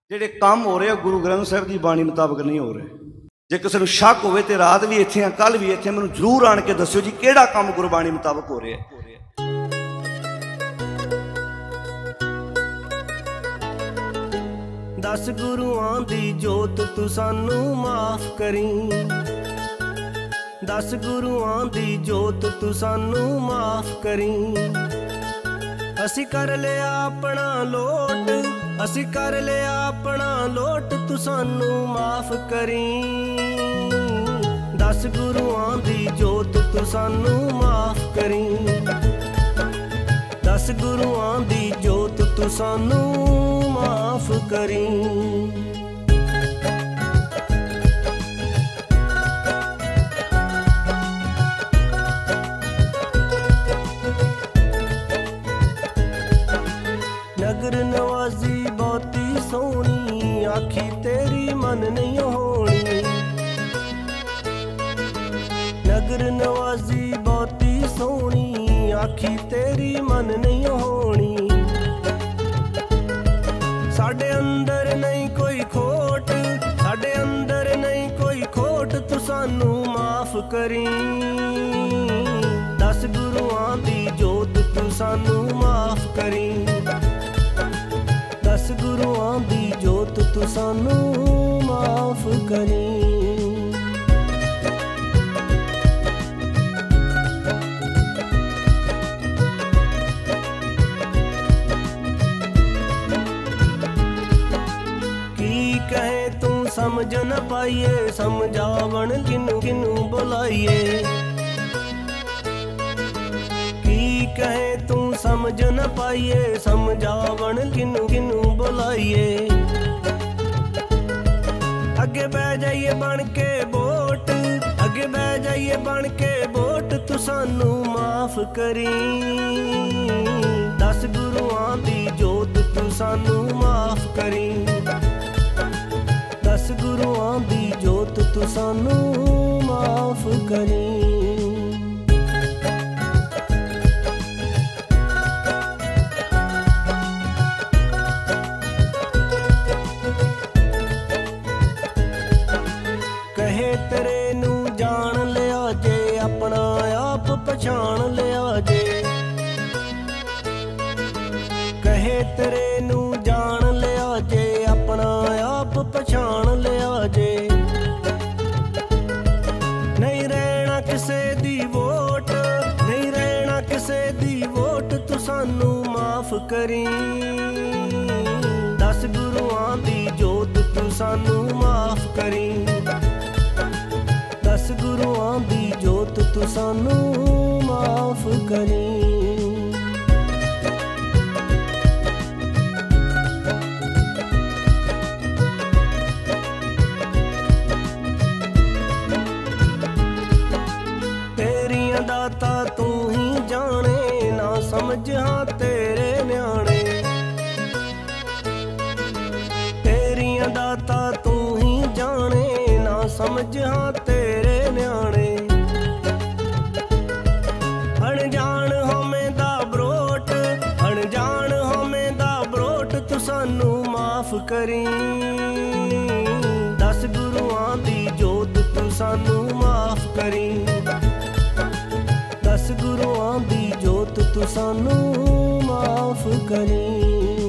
ਜਿਹੜੇ ਕੰਮ ਹੋ ਰਹੇ ਆ ਗੁਰੂ ਗ੍ਰੰਥ ਸਾਹਿਬ ਦੀ ਬਾਣੀ ਮੁਤਾਬਕ ਨਹੀਂ ਹੋ ਰਹੇ। ਜੇ ਕਿਸੇ ਨੂੰ ਸ਼ੱਕ ਹੋਵੇ ਤੇ ਰਾਤ ਵੀ ਇੱਥੇ ਆ ਕੱਲ ਵੀ ਇੱਥੇ ਮੈਨੂੰ ਜ਼ਰੂਰ ਆਣ ਕੇ ਦੱਸਿਓ ਜੀ ਕਿਹੜਾ ਕੰਮ ਗੁਰਬਾਣੀ ਮੁਤਾਬਕ ਹੋ ਰਿਹਾ। दस गुरुआं दी जोत तू सानू माफ करी, दस गुरुआं दी जोत तू सानू माफ करी। असी कर लिया अपना लोट, असी कर लिया अपना लोट, तू सानू माफ करी। दस गुरुआं दी जोत तू सानू माफ करी, दस गुरुआं दी जोत तू सानू माफ करी। नगर नवाजी बहुती सोहनी, आखी तेरी मन नहीं होनी। नगर नवाजी बहुती सोहनी, आखी तेरी मन नहीं होनी। साडे अंदर नहीं कोई खोट, साडे अंदर नहीं कोई खोट, तू सानू माफ करी। दस गुरुआं दी जोत तू सानू माफ करी, दस गुरुआं दी जोत तू सानू माफ करी। समझ न पाइए समझावन किनू किनू बुलाइए, की कहे तू समझ न पाइए समझावन किनू किनू बुलाइए। अगे बह जाइए बन के बोट, अगे बह जाइए बन के बोट, तू सानू माफ करी। दस गुरुआं दी जोत तू सानू माफ करी, दस गुरुआं दी जोत तू सानू माफ करी। कहे तेरे नू जान लिया जे, अपना आप पछाण लिया जे। कहे तेरे नू जान लिया जे, अपना आप पछाण लिया जे। नहीं रहना किसे दी वोट, नहीं रहना किसे दी वोट, तू सानू माफ करी। दस गुरुआं दी जोत तू सानू माफ करी, दस गुरुआं दी जोत तू सानू माफ करी। दाता तू ही जाने, ना समझ हाँ तेरे न्याणे। तेरियां दाता तू ही जाने, ना समझ हाँ तेरे न्याणे। अनजान हमें दा बरोट, अनजान हमें दा बरोट, तू सानू माफ करी। दस गुरुआं दी जोत तू सानू माफ करी, दस गुरुआं दी जोत तू सानू माफ करी।